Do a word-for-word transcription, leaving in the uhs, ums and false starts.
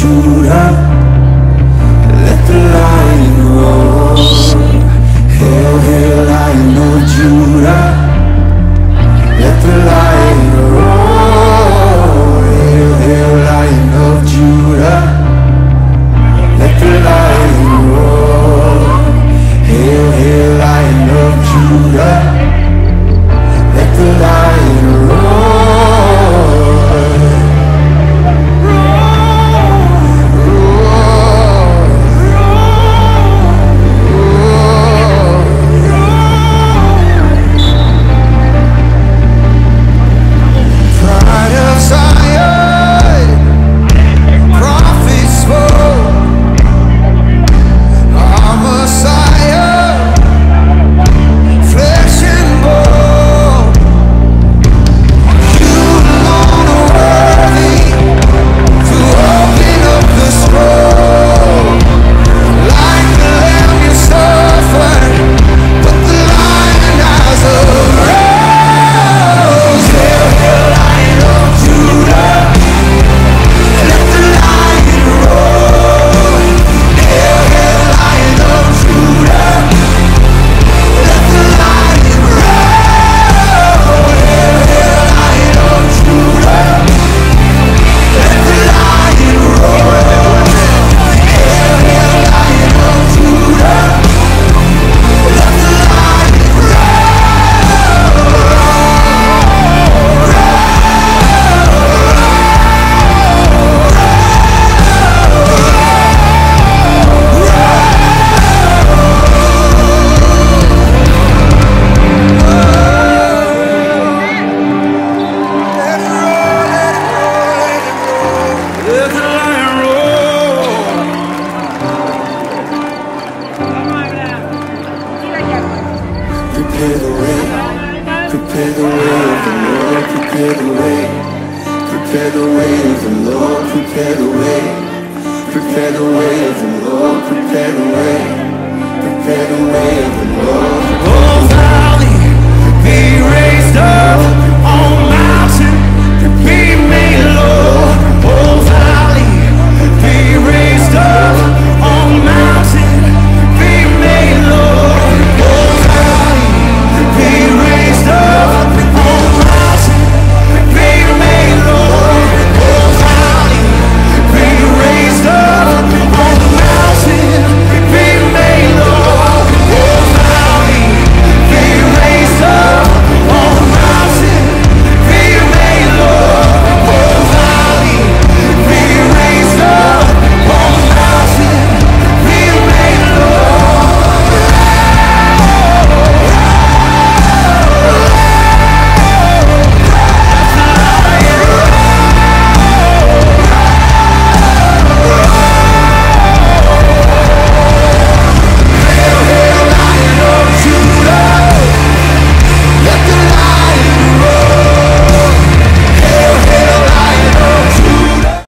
Judah, let the lion roar. Hail, hail, Lion of Judah, let the lion roar. Hail, hail, Lion of Judah, let the lion roar. Hail, hail, Lion of Judah, let the lion roar. Prepare the way, prepare the way of the Lord, prepare the way, prepare the way of the Lord, prepare the way, prepare the way of the Lord, prepare the way, prepare the way of the Lord. Oh, valley, be raised up.